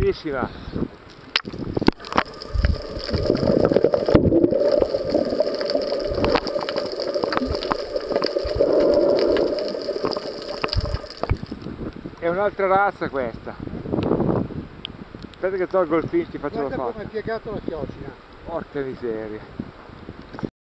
bellissima. È un'altra razza questa. Aspetta che tolgo il film, ti faccio la foto. Guarda come ha piegato la chiocina. Porca miseria.